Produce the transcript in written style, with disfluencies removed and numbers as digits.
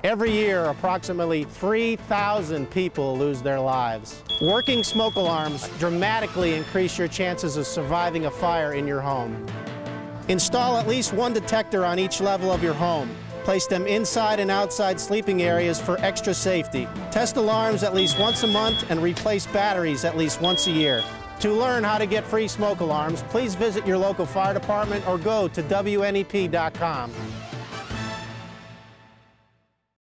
Every year, approximately 3,000 people lose their lives. Working smoke alarms dramatically increase your chances of surviving a fire in your home. Install at least one detector on each level of your home. Place them inside and outside sleeping areas for extra safety. Test alarms at least once a month and replace batteries at least once a year. To learn how to get free smoke alarms, please visit your local fire department or go to WNEP.com.